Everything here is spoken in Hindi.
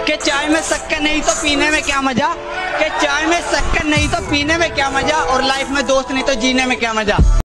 कि चाय में शक्कर नहीं तो पीने में क्या मजा, कि चाय में शक्कर नहीं तो पीने में क्या मजा, और लाइफ में दोस्त नहीं तो जीने में क्या मजा।